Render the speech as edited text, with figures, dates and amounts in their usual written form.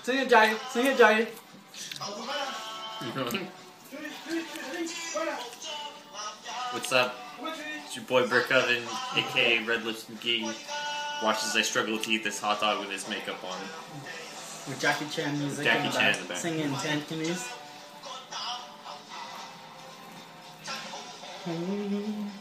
Sing it, Jackie. Sing it, Jackie. What's up? It's your boy Brick Oven, aka Red Lips McGee. Watch as I struggle to eat this hot dog with his makeup on. With Jackie Chan music Jackie in the Chan back, in the back. singing Cantonese.